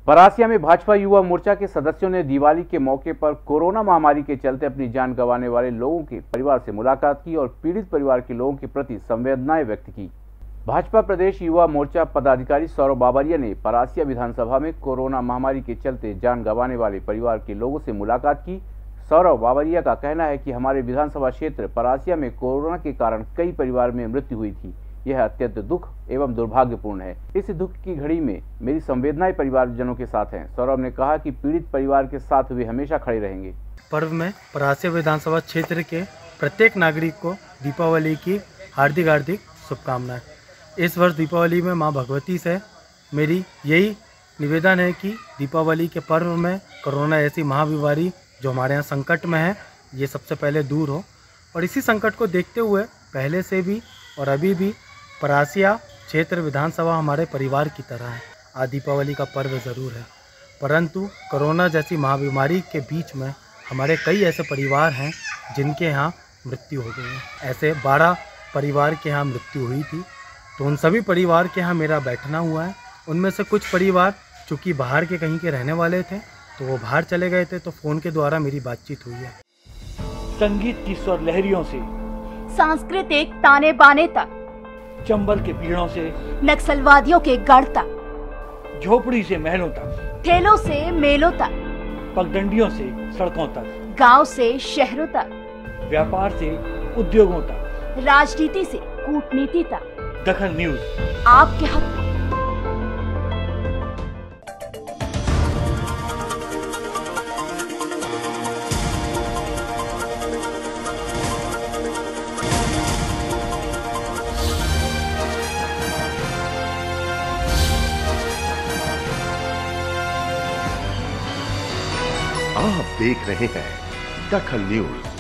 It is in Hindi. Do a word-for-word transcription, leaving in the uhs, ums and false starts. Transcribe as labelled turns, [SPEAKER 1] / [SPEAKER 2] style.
[SPEAKER 1] परासिया में भाजपा युवा मोर्चा के सदस्यों ने दिवाली के मौके पर कोरोना महामारी के चलते अपनी जान गंवाने वाले लोगों के परिवार से मुलाकात की और पीड़ित परिवार के लोगों के प्रति संवेदनाएं व्यक्त की। भाजपा प्रदेश युवा मोर्चा पदाधिकारी सौरभ बाबरिया ने परासिया विधानसभा में कोरोना महामारी के चलते जान गंवाने वाले परिवार के लोगों से मुलाकात की। सौरभ बाबरिया का कहना है कि हमारे विधानसभा क्षेत्र परासिया में कोरोना के कारण कई परिवार में मृत्यु हुई थी। यह अत्यंत दुख एवं दुर्भाग्यपूर्ण है। इस दुख की घड़ी में मेरी संवेदनाएं परिवारजनों के साथ हैं। सौरभ ने कहा कि पीड़ित परिवार के साथ वे हमेशा खड़े रहेंगे।
[SPEAKER 2] पर्व में परासिया विधानसभा क्षेत्र के प्रत्येक नागरिक को दीपावली की हार्दिक हार्दिक शुभकामनाएं। इस वर्ष दीपावली में मां भगवती से मेरी यही निवेदन है कि दीपावली के पर्व में कोरोना ऐसी महाबीमारी जो हमारे यहाँ संकट में है, ये सबसे पहले दूर हो। और इसी संकट को देखते हुए पहले से भी और अभी भी परासिया क्षेत्र विधानसभा हमारे परिवार की तरह है। आज दीपावली का पर्व ज़रूर है, परंतु कोरोना जैसी महाबीमारी के बीच में हमारे कई ऐसे परिवार हैं जिनके यहाँ मृत्यु हो गई है। ऐसे बारह परिवार के यहाँ मृत्यु हुई थी, तो उन सभी परिवार के यहाँ मेरा बैठना हुआ है। उनमें से कुछ परिवार चूँकि बाहर के कहीं के रहने वाले थे तो वो बाहर चले गए थे, तो फ़ोन के द्वारा मेरी बातचीत हुई है।
[SPEAKER 3] संगीत की स्वर लहरियों से
[SPEAKER 4] सांस्कृतिक ताने बाने तक,
[SPEAKER 3] चंबल के पीड़ों से
[SPEAKER 4] नक्सलवादियों के गढ़ तक,
[SPEAKER 3] झोपड़ी से महलों तक,
[SPEAKER 4] ठेलों से मेलों तक,
[SPEAKER 3] पगडंडियों से सड़कों तक,
[SPEAKER 4] गांव से शहरों तक,
[SPEAKER 3] व्यापार से उद्योगों तक,
[SPEAKER 4] राजनीति से कूटनीति तक,
[SPEAKER 3] दखल न्यूज
[SPEAKER 4] आपके हक में।
[SPEAKER 5] आप देख रहे हैं दखल न्यूज।